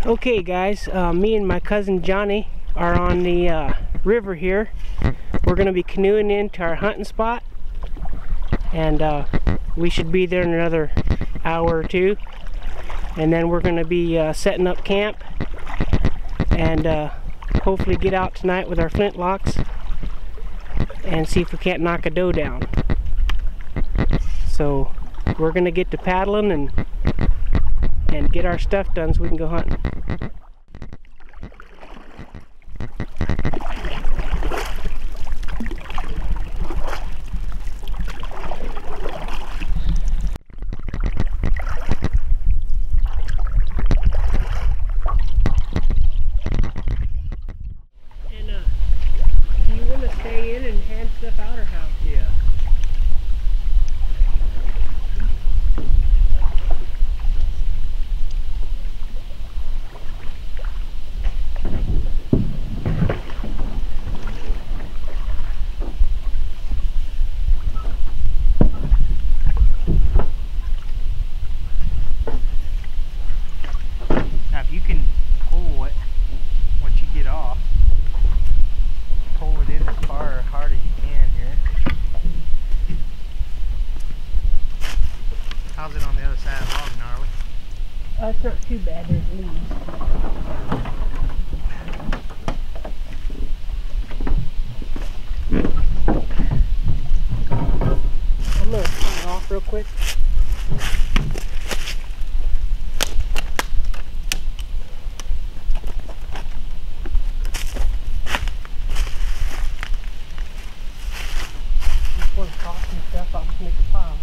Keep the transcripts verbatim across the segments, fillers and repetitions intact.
Okay guys, uh, me and my cousin Johnny are on the uh, river here. We're going to be canoeing into our hunting spot, and uh, we should be there in another hour or two, and then we're going to be uh, setting up camp and uh, hopefully get out tonight with our flintlocks and see if we can't knock a doe down. So we're going to get to paddling and and get our stuff done so we can go hunting. And uh, do you want to stay in and hand stuff out or how? Yeah. If you can pull it once you get off, pull it in as far or hard as you can here. How's it on the other side of the log, Gnarly? Uh, it's not too bad, there's leaves. I'm going to turn it off real quick. Before the cost and stuff, I'll just make a pile.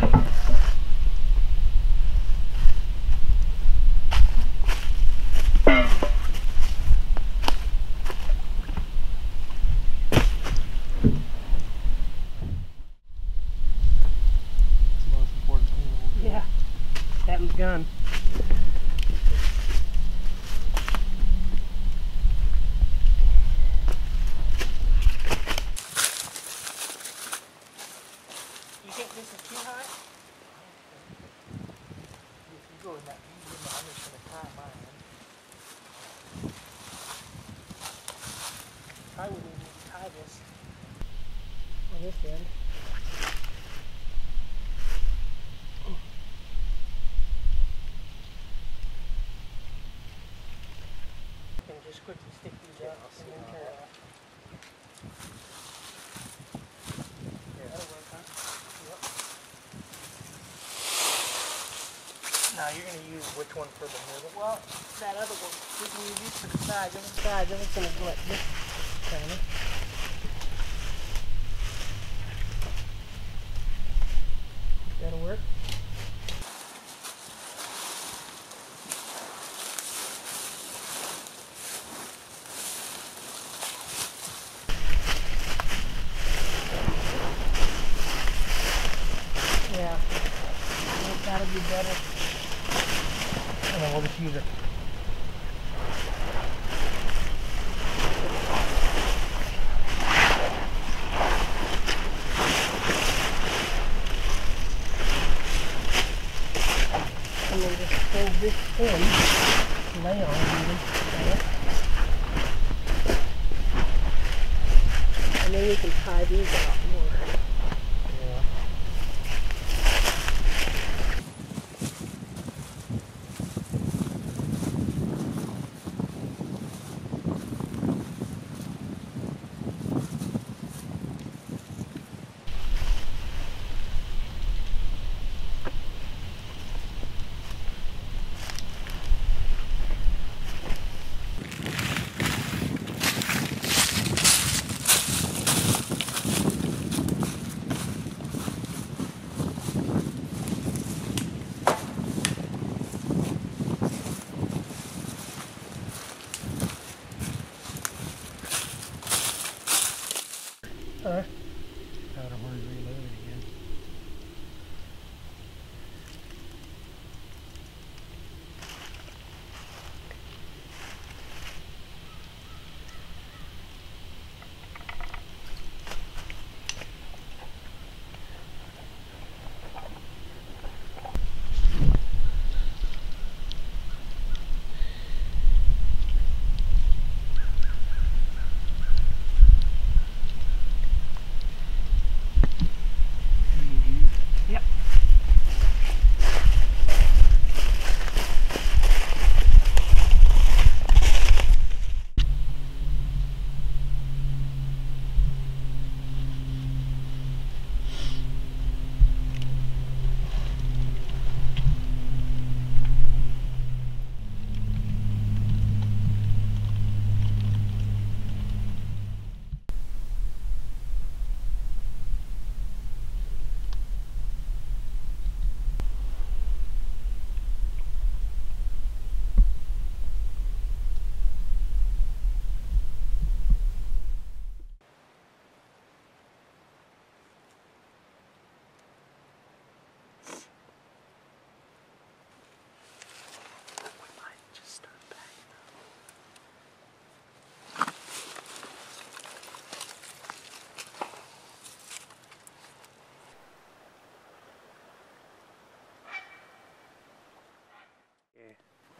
Yeah, Captain's gun. You think this is too high? If you go in that medium, I'm just going to tie mine. I wouldn't even tie this on this end. And just quickly stick these up and then turn it off. That'll work, huh? Yep. Now you're going to use which one for the middle? Well, that other one, we can use these for the sides. On the sides, I'm just going to go like this. Kind of. That'll work. Yeah, I think that'll be better. And then we'll just use it. And then just hold this in, lay on it even, okay? And then we can tie these out more. Yeah.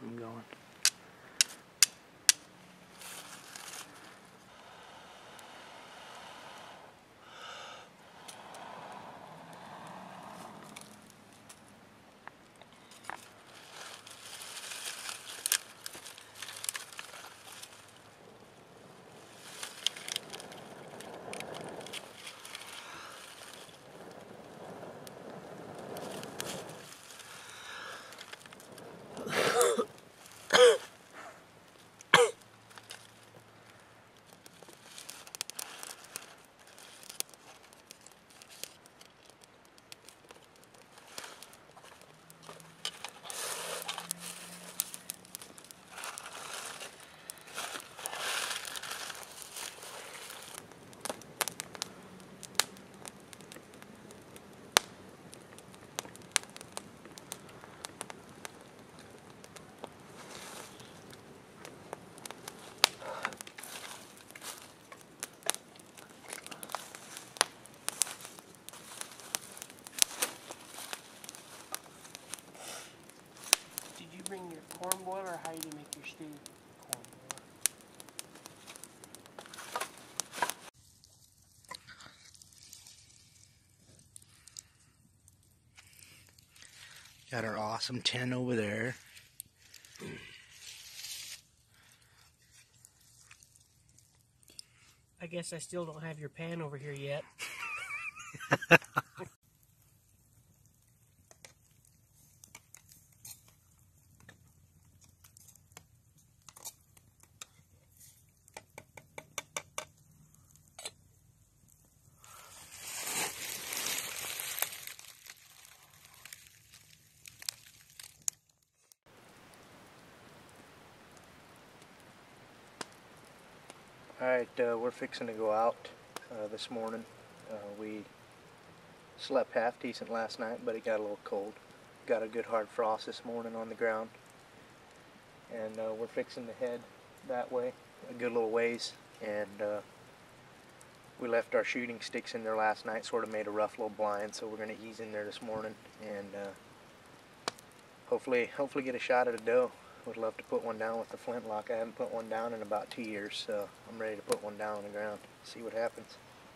I'm going. Bring your corn boiler, or how do you make your stew? Corn boiler. Got our awesome tin over there. I guess I still don't have your pan over here yet. Alright, uh, we're fixing to go out uh, this morning. Uh, we slept half decent last night, but it got a little cold. Got a good hard frost this morning on the ground. And uh, we're fixing to head that way, a good little ways. And uh, we left our shooting sticks in there last night, sort of made a rough little blind, so we're going to ease in there this morning and uh, hopefully, hopefully get a shot at a doe. Would love to put one down with the flintlock. I haven't put one down in about two years, so I'm ready to put one down on the ground, see what happens.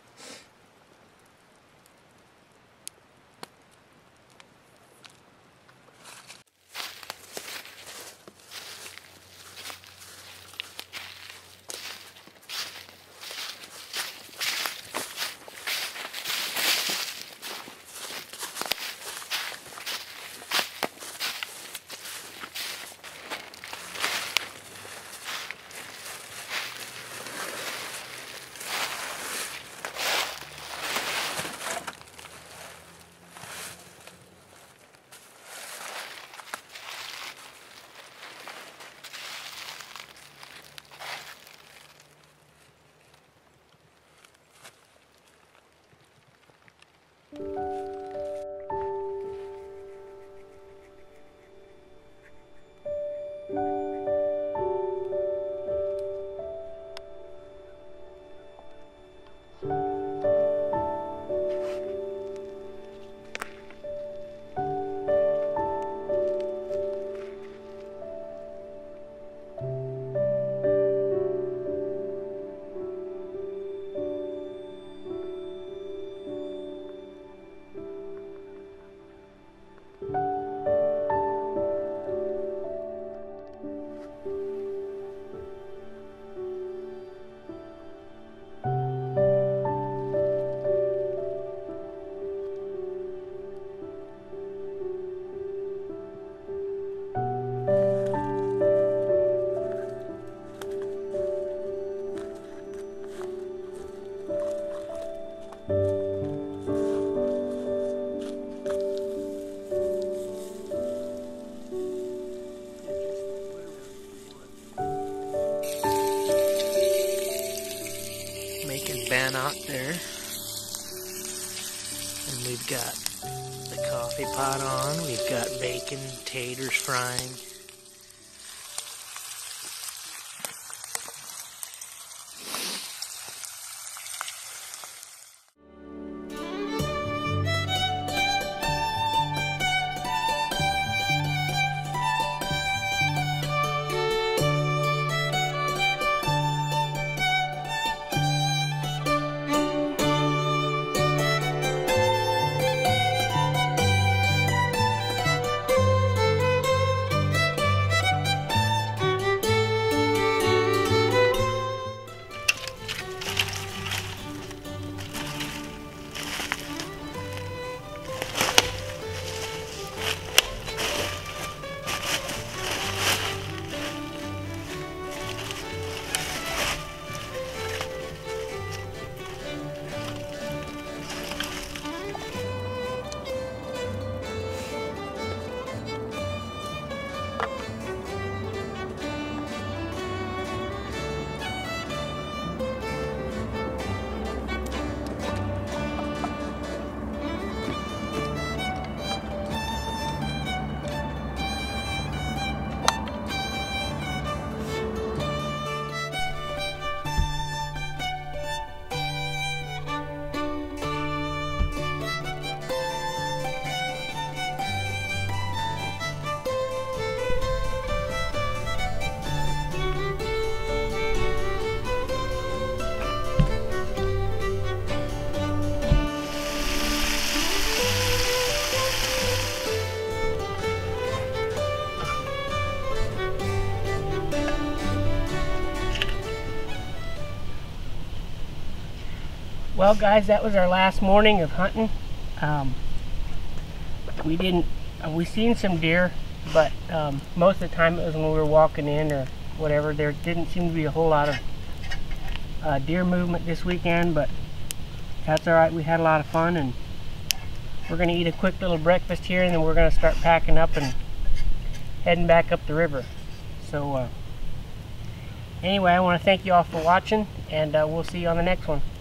Out there, and we've got the coffee pot on, we've got bacon, taters frying. Well guys, that was our last morning of hunting. Um, we didn't, uh, we seen some deer, but um, most of the time it was when we were walking in or whatever. There didn't seem to be a whole lot of uh, deer movement this weekend, but that's alright. We had a lot of fun, and we're going to eat a quick little breakfast here, and then we're going to start packing up and heading back up the river. So uh, anyway, I want to thank you all for watching, and uh, we'll see you on the next one.